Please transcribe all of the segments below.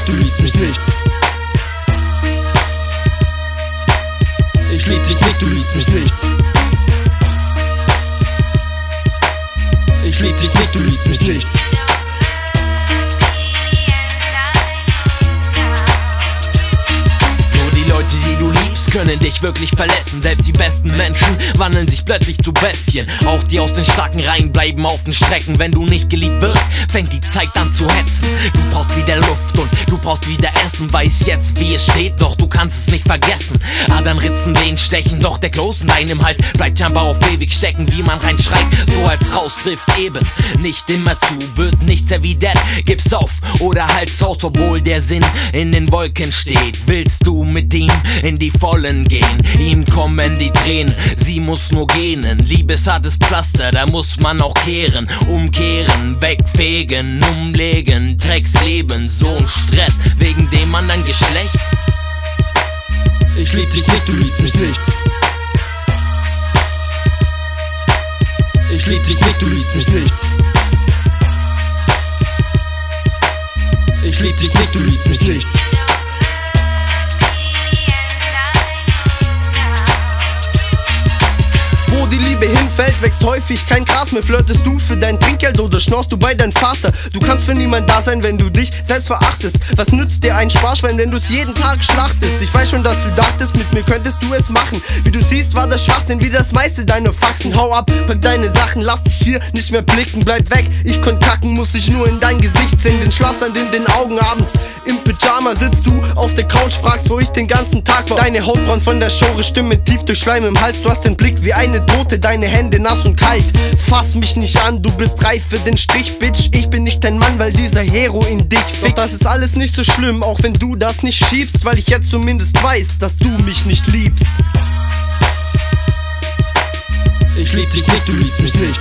nicht, du liebst mich nicht. Ich lieb dich nicht, du liebst mich nicht. Ich lieb dich nicht, du liebst mich nicht. Leute, die du liebst, können dich wirklich verletzen. Selbst die besten Menschen wandeln sich plötzlich zu Bestien. Auch die aus den starken Reihen bleiben auf den Strecken. Wenn du nicht geliebt wirst, fängt die Zeit an zu hetzen. Du brauchst wieder Luft und du brauchst wieder Essen. Weiß jetzt, wie es steht, doch du kannst es nicht vergessen. Adern ritzen, Wehen stechen, doch der Kloß in deinem Hals bleibt scheinbar auf ewig stecken. Wie man reinschreit, so als raus trifft eben nicht immer zu. Wird nichts erwidert, gib's auf oder halt's aus, obwohl der Sinn in den Wolken steht. Willst du mit ihm in die Vollen gehen? Ihm kommen die Tränen, sie muss nur gähnen. Liebeshartes Pflaster, da muss man auch kehren. Umkehren, wegfegen, umlegen. Drecksleben, so ein Stress, wegen dem anderen Geschlecht. Ich lieb dich nicht, du liebst mich nicht. Ich lieb dich nicht, du liebst mich nicht. Ich lieb dich nicht, du liebst mich nicht. Wo die Liebe hinfällt, wächst häufig kein Gras mehr. Flirtest du für dein Trinkgeld oder schnorst du bei deinem Vater? Du kannst für niemand da sein, wenn du dich selbst verachtest. Was nützt dir ein Sparschwein, wenn du es jeden Tag schlachtest? Ich weiß schon, dass du dachtest, mit mir könntest du es machen. Wie du siehst, war das Schwachsinn wie das meiste deiner Faxen. Hau ab, pack deine Sachen, lass dich hier nicht mehr blicken. Bleib weg, ich konnt kacken, muss ich nur in dein Gesicht sehen. Den Schlafsand in den Augen abends. Im Pyjama sitzt du auf der Couch, fragst, wo ich den ganzen Tag war. Deine Haut brennt von der Schore, Stimme tief durch Schleim im Hals. Du hast den Blick wie eine Tote, deine Hände nass und kalt. Fass mich nicht an, du bist reif für den Strich, Bitch. Ich bin nicht dein Mann, weil dieser Hero in dich fickt. Doch das ist alles nicht so schlimm, auch wenn du das nicht schiebst, weil ich jetzt zumindest weiß, dass du mich nicht liebst. Ich lieb dich nicht, du liebst mich nicht.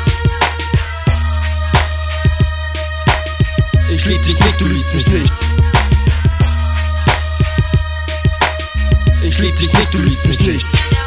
Ich lieb dich nicht, du liebst mich nicht. Ich lieb dich nicht, du liebst mich nicht.